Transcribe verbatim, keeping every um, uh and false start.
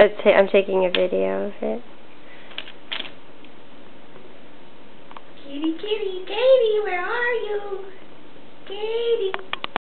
I'm, ta I'm taking a video of it. Kitty, kitty, kitty.